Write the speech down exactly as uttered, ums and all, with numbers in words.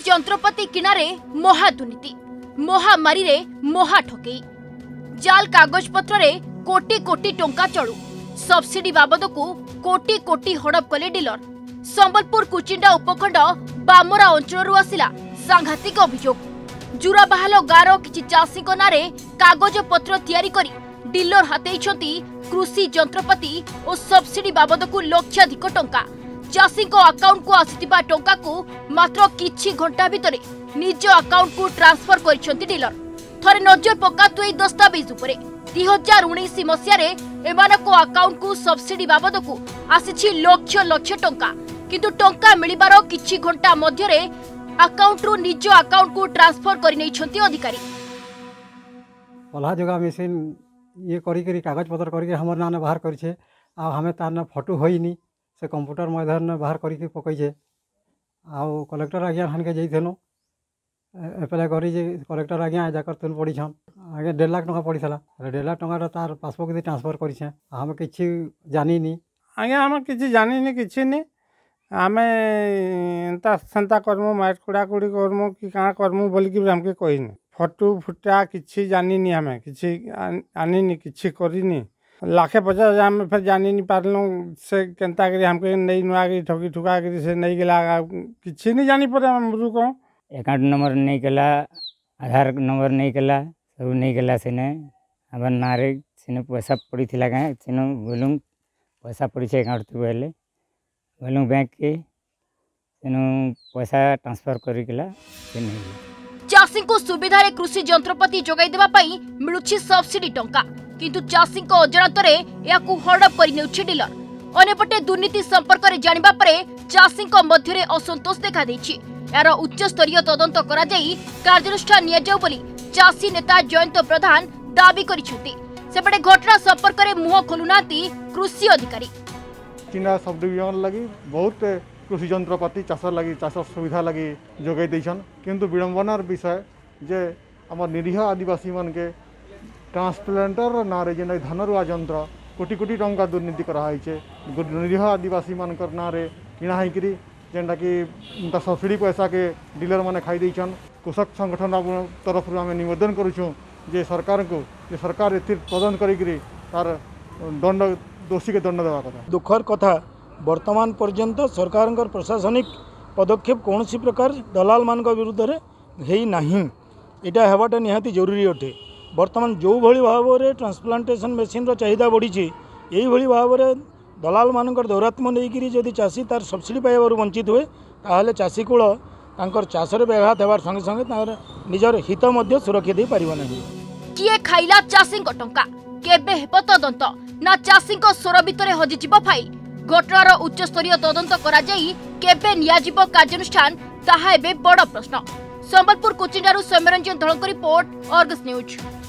यंत्रपाति किणारे महादुर्नीति महामारी रे महा ठकई जाल कागज पत्र रे कोटी कोटी टंका चलू सब्सिडी बाबद को कोटी कोटी हड़प कले डीलर। संबलपुर कुचिंडा उपखंड बामरा अंचल आसिला सांघातिक अभियोग। जुराबाहाल गाँव किछि चाषी नारे कागज पत्र तैयारी करी डीलर हाथेइछंती कृषि यंत्रपाति और सब्सिडी बाबद को लक्षाधिक टंका। चाषी अकाउंट को आसीथिबा टंका को मात्र किछि घंटा भितरे निज अकाउंट को ट्रांसफर करिसेंती डीलर। थरे नजर पकातु एई दस्तावेज उपरे दुई हजार उन्नीस मसीह एमानको अकाउंट को सब्सिडी बाबद को आसीछि लक्ष लक्ष टंका, किंतु टंका मिलिबार किछि घंटा मध्यरे अकाउंट रु निज अकाउंट को ट्रांसफर करि नैछंती अधिकारी। पल्हा जगह मशीन ये करी करी कागज पत्र करके हमर नाने बाहर करछे आ हमें तार ना फोटो होइनी से कंप्यूटर माध्यम बाहर करके पकईछे आ कलेक्टर आज्ञा हान के जाइथेनु एप्लाय करी जे कलेक्टर आज्ञा जाकर तुल पड़ीछन आगे डेढ़ लाख टका पड़ीला डेढ़ लाख टका तार पासबुक दे ट्रांसफर करिछे हम किछि जानिनी आज्ञा हम किछि जानिनी किछि नि आमे ता संता करमु माइट कुड़ा कुड़ी करमु कि का करमु बोली कि हमके कहिनी फोटो फुटा किछि जानिनी हमें किछि आनिनी किछि करिनी लाखे पचास हजार में फिर जानी नहीं पार्लू से केंता करी हमके नहीं नुआ के ठगी ठुका के से नहीं गला किछि नहीं जानी पड़े हम रुको अकाउंट नंबर नहीं गला आधार नंबर नहीं गला सब नहीं गला सेने हमर नारे सेने पैसा पड़ी थिला गाय सेनो बोलूं पैसा पड़ी छे अकाउंट तो बेले बोलूं बैंक के सेनो पैसा ट्रांसफर करी गला से नहीं। चाषी को सुविधा रे कृषि यंत्रपाति जोगाई देबा पई मिलुछि सब्सिडी टंका, किंतु चाषी अजाणतरे याकू हड़प कर नेउछि डीलर। अनेपटे दुर्नीति संपर्क में जानिबा परे चाषी मध्य असंतोष देखा देछि। यार उच्च स्तरीय तदंत करा जाई कार्यानुष्ठान निया जाऊ बोली चाषी नेता जयंत प्रधान दाबी करिसेंती। सेपटे घटना संपर्क में मुह खोलुनाती कृषि अधिकारी। चिंडा सब डिविजन लगी बहुत कृषि यंत्रपाति चाष लगी चाष सुविधा लगी जोगाई दैछन, किंतु विडंबनार विषय जे हमर निरीह आदिवासी मन के ट्रांसप्लांटर नारे जेन धान रुआ यंत्र कोटी कोटी टंका दुर्नीति कराई निरीह आदिवासी मान नारे किणा होकर जेनटा कि सब्सिडी पैसा के डीलर मैंने खाई देछन। कृषक संगठन तरफ आम निवेदन करुँ जे सरकार को जे सरकार ए तदंत करी तार दंड दोषी के दंड देवा कथा। दुखर कथा वर्तमान पर्यंत सरकार प्रशासनिक पदक्षेप कौन सी प्रकार दलाल मान विरुद्ध में नहीं इटा हेबाटा निहाती जरूरी अटे। वर्तमान जो भली भाव में ट्रांसप्लांटेशन मेसीन रो चाहिदा बढ़ी यही भली भाव में दलाल मानकर दौरात्म नहीं जदि चाषी तार सब्सिडी पाइबार वंचित हुए ताहले चाषी कूल तांकर चाषरे व्याघात होवार संगे संगे तार निजर हित मध्य सुरक्षा दे पारिबो नहीं। किए खाइला चाषी टंका केबे हेब तदंत ना चाषी स्वर भितर हजिजिब फाइल। घटनार उच्च स्तरीय तदंत करा जाई केबे नियाजिब कार्यानुष्ठान ताहा एबे बड़ प्रश्न। संबलपुर कुचिंडारू सौम्यरंजन धड़क रिपोर्ट अर्गस न्यूज।